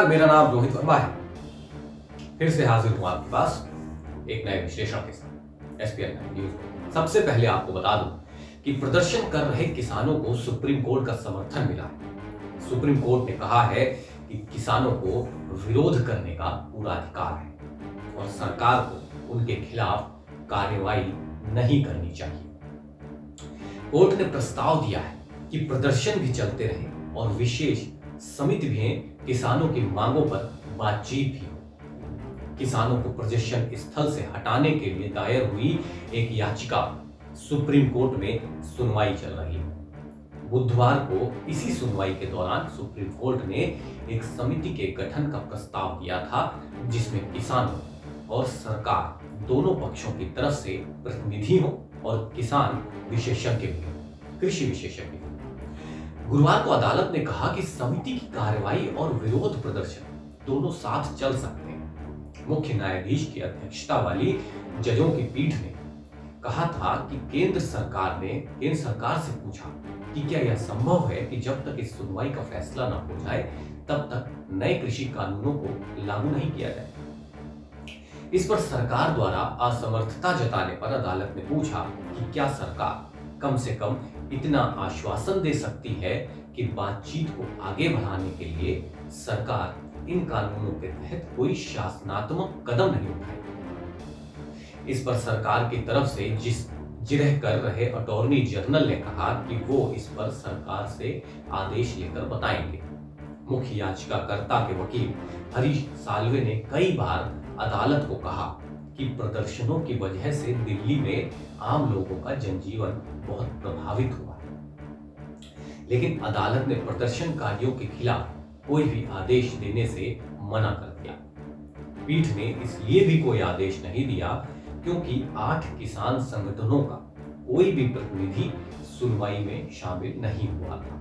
नमस्कार, मेरा नाम रोहित वर्मा है। फिर से हाजिर हूं आपके पास एक नए विश्लेषण के साथ एसपीएन न्यूज। सबसे पहले आपको बता दूं कि प्रदर्शन कर रहे किसानों को सुप्रीम कोर्ट का समर्थन मिला है। सुप्रीम कोर्ट ने कहा है कि किसानों को विरोध करने का पूरा अधिकार है और सरकार को उनके खिलाफ कार्रवाई नहीं करनी चाहिए। कोर्ट ने प्रस्ताव दिया है कि प्रदर्शन भी चलते रहे और विशेष समिति भी किसानों की मांगों पर बातचीत भी हो। किसानों को प्रदर्शन स्थल से हटाने के लिए दायर हुई एक याचिका सुप्रीम कोर्ट में सुनवाई चल रही है। बुधवार को इसी सुनवाई के दौरान सुप्रीम कोर्ट ने एक समिति के गठन का प्रस्ताव दिया था, जिसमें किसानों और सरकार दोनों पक्षों की तरफ से प्रतिनिधि हो और किसान विशेषज्ञ भी हो, कृषि विशेषज्ञ। गुरुवार को अदालत ने कहा कि समिति की कार्रवाई और विरोध प्रदर्शन दोनों साथ चल सकते हैं। मुख्य न्यायाधीश की अध्यक्षता वाली जजों की पीठ ने कहा था कि केंद्र सरकार से पूछा कि क्या यह संभव है कि जब तक इस सुनवाई का फैसला न हो जाए तब तक नए कृषि कानूनों को लागू नहीं किया जाए। इस पर सरकार द्वारा असमर्थता जताने पर अदालत ने पूछा कि क्या सरकार कम से कम इतना आश्वासन दे सकती है कि बातचीत को आगे बढ़ाने के लिए सरकार इन कानूनों के तहत कोई शासनात्मक कदम नहीं उठाएगी। इस पर सरकार की तरफ से जिरह कर रहे अटॉर्नी जनरल ने कहा कि वो इस पर सरकार से आदेश लेकर बताएंगे। मुख्य याचिकाकर्ता के वकील हरीश साल्वे ने कई बार अदालत को कहा कि प्रदर्शनों की वजह से दिल्ली में आम लोगों का जनजीवन बहुत प्रभावित हुआ है, लेकिन अदालत ने प्रदर्शनकारियों के खिलाफ कोई भी आदेश देने से मना कर दिया। पीठ ने इसलिए भी कोई आदेश नहीं दिया क्योंकि 8 किसान संगठनों का कोई भी प्रतिनिधि सुनवाई में शामिल नहीं हुआ था।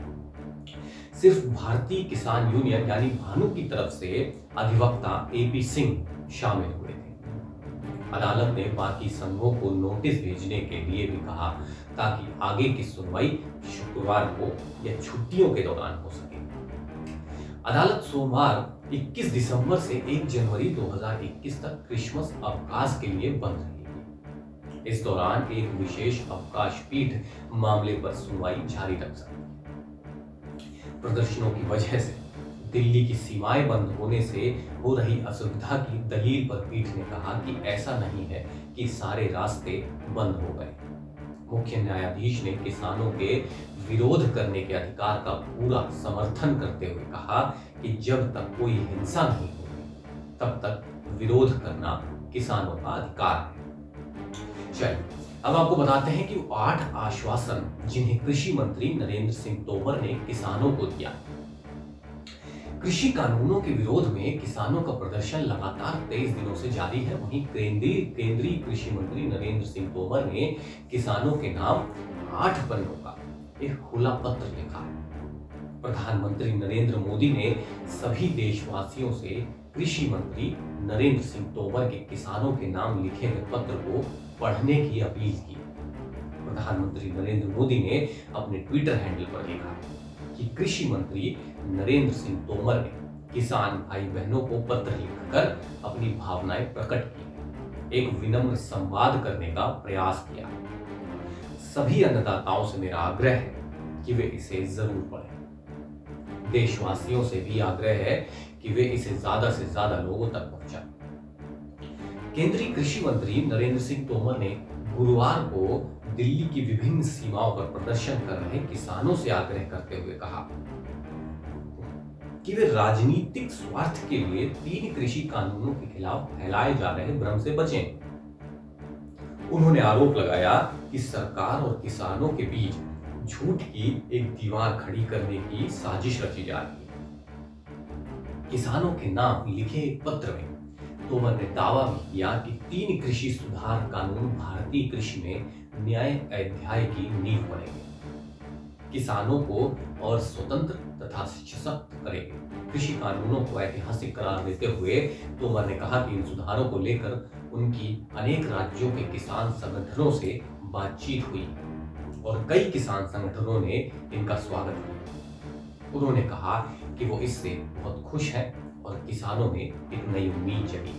सिर्फ भारतीय किसान यूनियन यानी भानु की तरफ से अधिवक्ता एपी सिंह शामिल हुए थे। अदालत ने बाकी संघों को नोटिस भेजने के लिए भी कहा ताकि आगे की सुनवाई शुक्रवार को या छुट्टियों के दौरान हो सके। अदालत सोमवार 21 दिसंबर से 1 जनवरी 2021 तक क्रिसमस अवकाश के लिए बंद रहेगी। इस दौरान एक विशेष अवकाश पीठ मामले पर सुनवाई जारी रख सकती है। प्रदर्शनों की वजह से दिल्ली की सीमाएं बंद होने से हो रही असुविधा की दलील पर पीठ ने कहा कि ऐसा नहीं है कि सारे रास्ते बंद हो गए। मुख्य न्यायाधीश ने किसानों के विरोध करने के अधिकार का पूरा समर्थन करते हुए कहा कि जब तक कोई हिंसा नहीं होती तब तक विरोध करना किसानों का अधिकार है। चलिए अब आपको बताते हैं कि 8 आश्वासन जिन्हें कृषि मंत्री नरेंद्र सिंह तोमर ने किसानों को दिया। कृषि कानूनों के विरोध में किसानों का प्रदर्शन लगातार 23 दिनों से जारी है। वहीं केंद्रीय कृषि मंत्री नरेंद्र सिंह तोमर ने किसानों के नाम 8 पन्नों का एक खुला पत्र लिखा है। प्रधानमंत्री नरेंद्र मोदी ने सभी देशवासियों से कृषि मंत्री नरेंद्र सिंह तोमर के किसानों के नाम लिखे गए पत्र को पढ़ने की अपील की। प्रधानमंत्री नरेंद्र मोदी ने अपने ट्विटर हैंडल पर लिखा कि कृषि मंत्री नरेंद्र सिंह तोमर ने किसान भाई बहनों को पत्र लिखकर अपनी भावनाएं प्रकट की, एक विनम्र संवाद करने का प्रयास किया। सभी अन्नदाताओं से मेरा आग्रह है कि वे इसे जरूर पढ़ें। देशवासियों से भी आग्रह है कि वे इसे ज्यादा से ज्यादा लोगों तक पहुंचाएं। केंद्रीय कृषि मंत्री नरेंद्र सिंह तोमर ने गुरुवार को दिल्ली की विभिन्न सीमाओं पर प्रदर्शन कर रहे किसानों से आग्रह करते हुए कहा कि वे राजनीतिक स्वार्थ के लिए 3 कृषि कानूनों के खिलाफ फैलाए जा रहे भ्रम से बचें। उन्होंने आरोप लगाया कि सरकार और किसानों के बीच झूठ की एक दीवार खड़ी करने की साजिश रची जा रही है। किसानों के नाम लिखे एक पत्र में तोमर ने दावा भी किया कि 3 कृषि सुधार कानून भारतीय कृषि में न्याय अध्याय की नींव बनेंगे, किसानों को और स्वतंत्र तथा सशक्त करेंगे। कृषि कानूनों को ऐतिहासिक करार देते हुए तोमर ने कहा कि इन सुधारों को लेकर उनकी अनेक राज्यों के किसान संगठनों से बातचीत हुई और कई किसान संगठनों ने इनका स्वागत किया। उन्होंने कहा कि वो इससे बहुत खुश हैं और किसानों में एक नई उम्मीद जगी।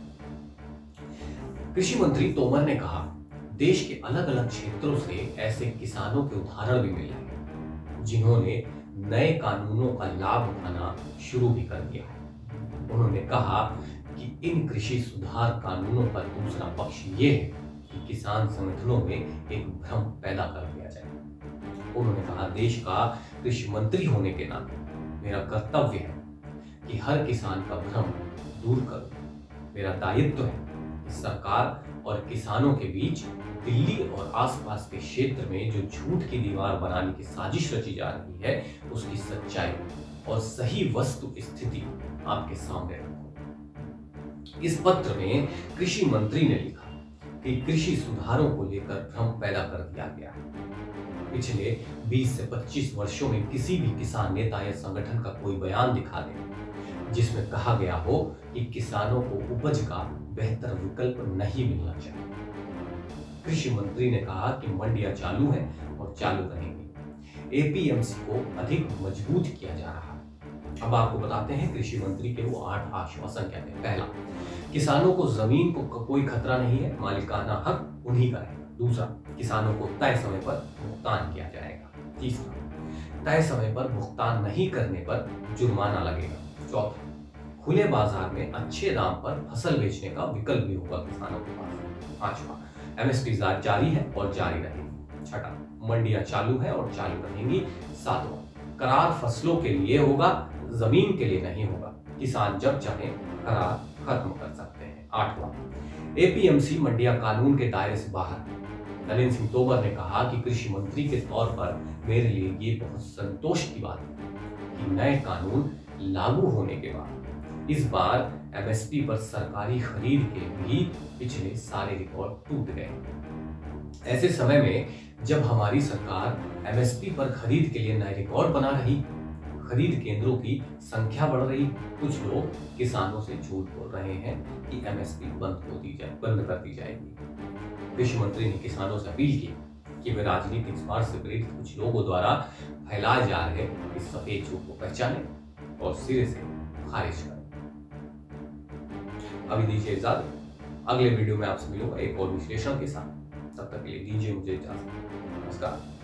कृषि मंत्री तोमर ने कहा, देश के अलग अलग क्षेत्रों से ऐसे किसानों के उदाहरण भी मिले हैं जिन्होंने नए कानूनों का लाभ उठाना शुरू भी कर दिया है। उन्होंने कहा कि इन कृषि सुधार कानूनों का दूसरा पक्ष ये है कि किसान संगठनों में एक भ्रम पैदा कर दिया जाए। उन्होंने कहा, देश का कृषि मंत्री होने के नाते मेरा कर्तव्य है कि हर किसान का भ्रम दूर करूं। मेरा दायित्व है कि सरकार और किसानों के बीच दिल्ली और आसपास के क्षेत्र में जो झूठ की दीवार बनाने की साजिश रची जा रही है, उसकी सच्चाई और सही वस्तु स्थिति आपके सामने रखूं। इस पत्र में कृषि मंत्री ने लिखा कि कृषि सुधारों को लेकर भ्रम पैदा कर दिया गया है। पिछले 20 से 25 वर्षों में किसी भी किसान नेता या संगठन का कोई बयान दिखा दे जिसमें कहा गया हो कि किसानों को उपज का बेहतर विकल्प नहीं मिलना चाहिए। कृषि मंत्री ने कहा कि मंडियां चालू है और चालू रहेंगी। एपीएमसी को अधिक मजबूत किया जा रहा है। अब आपको बताते हैं कृषि मंत्री के वो 8 आश्वासन क्या थे। पहला, किसानों को जमीन को कोई खतरा नहीं है, मालिकाना हक उन्हीं का रहेगा। दूसरा, किसानों को तय समय पर भुगतान किया जाएगा। तीसरा, तय समय पर भुगतान नहीं करने पर जुर्माना लगेगा। चौथा, खुले बाजार में अच्छे दाम पर फसल बेचने का विकल्प भी होगा किसानों के पास। पांचवा, एमएसपी जारी है और जारी रहेगी। छठा, मंडियां चालू है और चालू रहेंगी। सातवां, करार फसलों के लिए होगा, जमीन के लिए नहीं होगा। किसान जब चाहे करार खत्म कर सकते हैं। आठवां, एपीएमसी मंडियां कानून के दायरे से बाहर। नरेंद्र सिंह तोमर ने कहा कि कृषि मंत्री के तौर पर मेरे लिए ये बहुत संतोष की बात है कि नए कानून लागू होने के बाद इस बार एमएसपी पर सरकारी खरीद के भी पिछले सारे रिकॉर्ड टूट गए। ऐसे समय में जब हमारी सरकार एमएसपी पर खरीद के लिए नए रिकॉर्ड बना रही, खरीद केंद्रों की संख्या बढ़ रही, कुछ लोग किसानों से झूठ बोल रहे हैं कि एमएसपी बंद कर दी जाएगी। कृषि मंत्री ने किसानों से अपील की कि वे राजनीतिक स्वार्थ से प्रेरित कुछ लोगों द्वारा फैलाए जा रहे इस सफेद झूठ को पहचानें और सिरे से खारिज करें। अभी दीजिए इजाजत, अगले वीडियो में आपसे मिलूंगा एक और विश्लेषण के साथ। तब तक के लिए दीजिए मुझे इजाजत। नमस्कार।